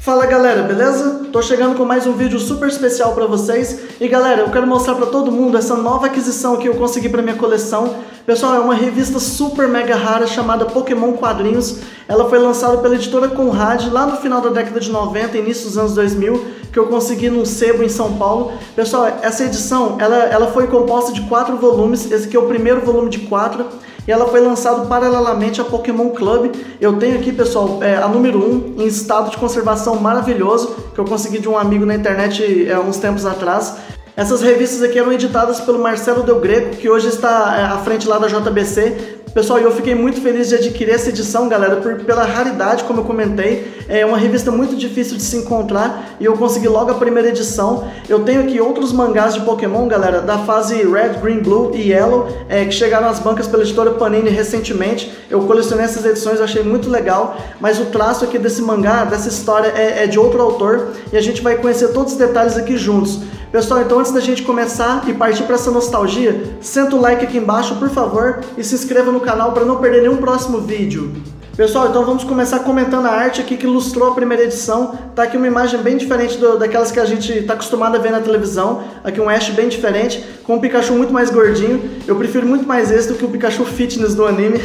Fala galera, beleza? Tô chegando com mais um vídeo super especial pra vocês. E galera, eu quero mostrar pra todo mundo essa nova aquisição que eu consegui pra minha coleção. Pessoal, é uma revista super mega rara chamada Pokémon Quadrinhos. Ela foi lançada pela editora Conrad lá no final da década de 90, início dos anos 2000, que eu consegui num sebo em São Paulo. Pessoal, essa edição, ela foi composta de 4 volumes, esse aqui é o primeiro volume de 4. E ela foi lançada paralelamente a Pokémon Club. Eu tenho aqui, pessoal, a número 1, em estado de conservação maravilhoso, que eu consegui de um amigo na internet uns tempos atrás. Essas revistas aqui eram editadas pelo Marcelo Del Greco, que hoje está à frente lá da JBC. Pessoal, eu fiquei muito feliz de adquirir essa edição, galera, pela raridade, como eu comentei. É uma revista muito difícil de se encontrar e eu consegui logo a primeira edição. Eu tenho aqui outros mangás de Pokémon, galera, da fase Red, Green, Blue e Yellow, que chegaram às bancas pela editora Panini recentemente. Eu colecionei essas edições, eu achei muito legal, mas o traço aqui desse mangá, dessa história, é de outro autor e a gente vai conhecer todos os detalhes aqui juntos. Pessoal, então antes da gente começar e partir para essa nostalgia, senta o like aqui embaixo, por favor, e se inscreva no canal para não perder nenhum próximo vídeo. Pessoal, então vamos começar comentando a arte aqui que ilustrou a primeira edição. Tá aqui uma imagem bem diferente daquelas que a gente está acostumado a ver na televisão. Aqui um Ash bem diferente, com um Pikachu muito mais gordinho. Eu prefiro muito mais esse do que o Pikachu Fitness do anime.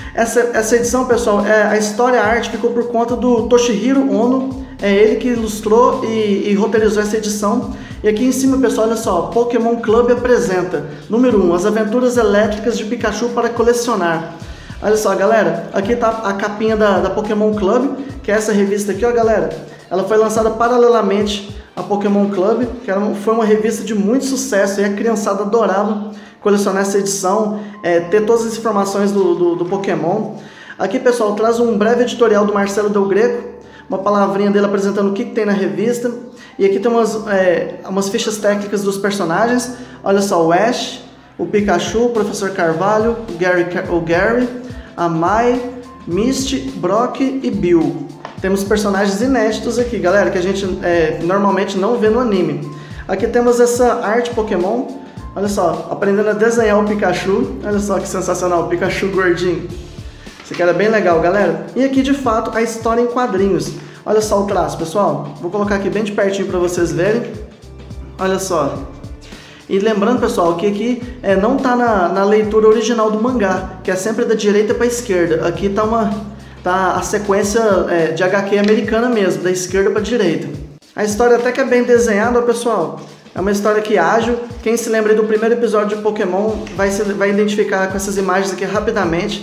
Essa edição, pessoal, a história, a arte ficou por conta do Toshihiro Ono. É ele que ilustrou e roteirizou essa edição. E aqui em cima, pessoal, olha só, Pokémon Club apresenta número 1, as aventuras elétricas de Pikachu para colecionar. Olha só, galera, aqui tá a capinha da Pokémon Club, que é essa revista aqui, ó, galera. Ela foi lançada paralelamente a Pokémon Club, que foi uma revista de muito sucesso, e a criançada adorava colecionar essa edição, ter todas as informações do Pokémon. Aqui, pessoal, traz um breve editorial do Marcelo Del Greco, uma palavrinha dele apresentando o que tem na revista. E aqui tem umas fichas técnicas dos personagens. Olha só, o Ash, o Pikachu, o Professor Carvalho, o Gary, a Mai, Misty, Brock e Bill. Temos personagens inéditos aqui, galera, que a gente normalmente não vê no anime. Aqui temos essa arte Pokémon. Olha só, aprendendo a desenhar o Pikachu. Olha só que sensacional, o Pikachu gordinho. Isso aqui era bem legal, galera. E aqui, de fato, a história em quadrinhos. Olha só o traço, pessoal. Vou colocar aqui bem de pertinho para vocês verem. Olha só. E lembrando, pessoal, que aqui não está na leitura original do mangá, que é sempre da direita para a esquerda. Aqui está a sequência de HQ americana mesmo, da esquerda para a direita. A história até que é bem desenhada, pessoal. É uma história que ágil. Quem se lembra do primeiro episódio de Pokémon vai identificar com essas imagens aqui rapidamente.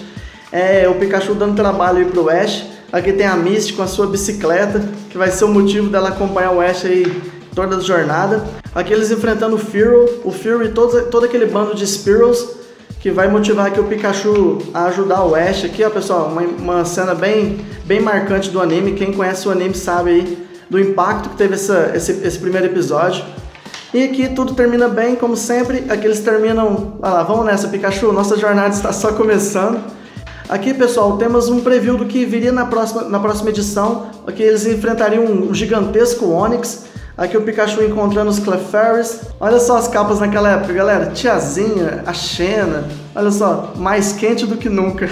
O Pikachu dando trabalho aí pro Ash. Aqui tem a Misty com a sua bicicleta, que vai ser o motivo dela acompanhar o Ash aí toda a jornada. Aqui eles enfrentando o Fury e todo aquele bando de Spearows, que vai motivar aqui o Pikachu a ajudar o Ash. Aqui, ó, pessoal, uma cena bem marcante do anime. Quem conhece o anime sabe aí do impacto que teve esse primeiro episódio. E aqui tudo termina bem, como sempre. Aqui eles terminam... Olha lá, vamos nessa, Pikachu, nossa jornada está só começando. Aqui, pessoal, temos um preview do que viria na próxima edição. Aqui eles enfrentariam um gigantesco Onix. Aqui o Pikachu encontrando os Clefairies. Olha só as capas naquela época, galera. Tiazinha, a Xena. Olha só, mais quente do que nunca.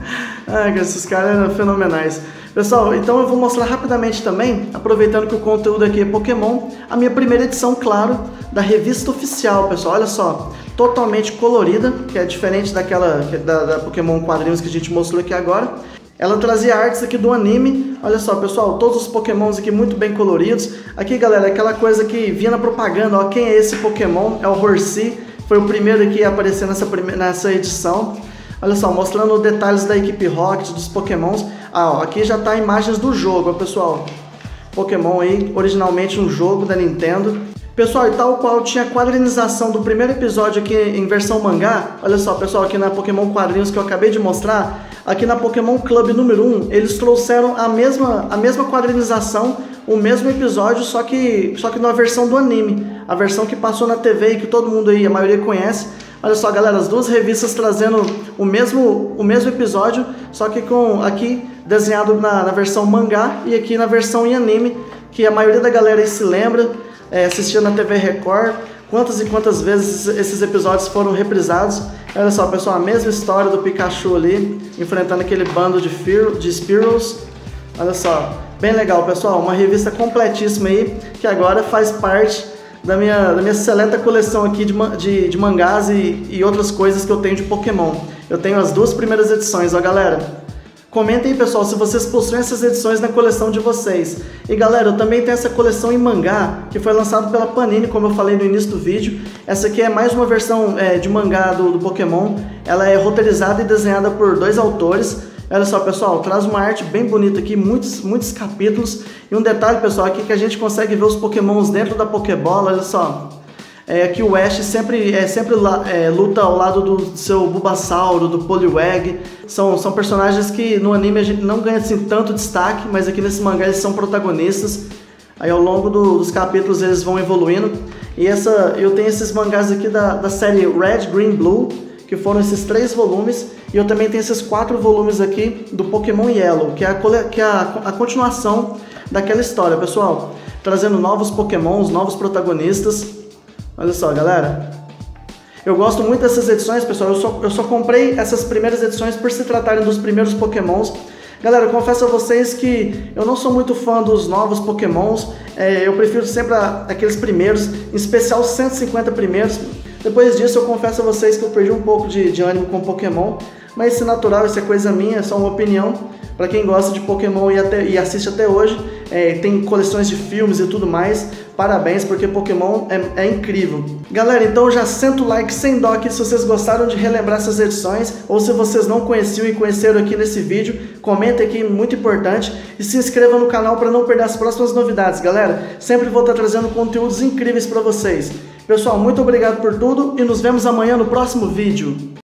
Ai, esses caras eram fenomenais. Pessoal, então eu vou mostrar rapidamente também, aproveitando que o conteúdo aqui é Pokémon, a minha primeira edição, claro, da revista oficial, pessoal. Olha só, totalmente colorida, que é diferente daquela da Pokémon Quadrinhos que a gente mostrou aqui agora. Ela trazia artes aqui do anime. Olha só, pessoal, todos os Pokémons aqui muito bem coloridos. Aqui, galera, aquela coisa que vinha na propaganda, ó, quem é esse Pokémon? É o Horsea, foi o primeiro aqui a aparecer nessa edição. Olha só, mostrando detalhes da equipe Rocket, dos Pokémons. Ó, aqui já tá imagens do jogo, ó, pessoal. Pokémon aí, originalmente um jogo da Nintendo. Pessoal, e tal qual tinha a quadrinização do primeiro episódio aqui em versão mangá. Olha só, pessoal, aqui na Pokémon Quadrinhos que eu acabei de mostrar, aqui na Pokémon Club número 1, eles trouxeram a mesma quadrinização, o mesmo episódio, só que na versão do anime. A versão que passou na TV e que todo mundo aí, a maioria conhece. Olha só, galera, as duas revistas trazendo o mesmo episódio, só que aqui desenhado na versão mangá e aqui na versão em anime, que a maioria da galera aí se lembra, assistia na TV Record, quantas e quantas vezes esses episódios foram reprisados. Olha só, pessoal, a mesma história do Pikachu ali, enfrentando aquele bando de Spearows. Olha só, Bem legal, pessoal, uma revista completíssima aí, que agora faz parte da minha seleta coleção aqui de mangás e outras coisas que eu tenho de Pokémon. Eu tenho as 2 primeiras edições, ó galera. Comentem aí, pessoal, se vocês possuem essas edições na coleção de vocês. E galera, eu também tenho essa coleção em mangá, que foi lançado pela Panini, como eu falei no início do vídeo. Essa aqui é mais uma versão de mangá do Pokémon. Ela é roteirizada e desenhada por 2 autores. Olha só, pessoal, traz uma arte bem bonita aqui, muitos capítulos. E um detalhe, pessoal, aqui que a gente consegue ver os Pokémons dentro da Pokébola, olha só. Que o Ash sempre luta ao lado do seu Bulbasauro, do Poliwag. São personagens que no anime a gente não ganha assim, tanto destaque, mas aqui nesse mangá eles são protagonistas. Aí ao longo dos capítulos eles vão evoluindo. E eu tenho esses mangás aqui da série Red, Green, Blue, que foram esses 3 volumes. E eu também tenho esses 4 volumes aqui do Pokémon Yellow, que é a continuação daquela história, pessoal. Trazendo novos Pokémons, novos protagonistas. Olha só, galera. Eu gosto muito dessas edições, pessoal. Eu só comprei essas primeiras edições por se tratarem dos primeiros Pokémons. Galera, eu confesso a vocês que eu não sou muito fã dos novos Pokémons. Eu prefiro sempre aqueles primeiros, em especial os 150 primeiros. Depois disso, eu confesso a vocês que eu perdi um pouco de ânimo com Pokémon. Mas isso é natural, isso é coisa minha, é só uma opinião. Para quem gosta de Pokémon e assiste até hoje, tem coleções de filmes e tudo mais. Parabéns, porque Pokémon é incrível. Galera, então já senta o like sem dó aqui se vocês gostaram de relembrar essas edições, ou se vocês não conheciam e conheceram aqui nesse vídeo, comenta aqui, muito importante, e se inscreva no canal para não perder as próximas novidades, galera. Sempre vou estar trazendo conteúdos incríveis para vocês. Pessoal, muito obrigado por tudo e nos vemos amanhã no próximo vídeo.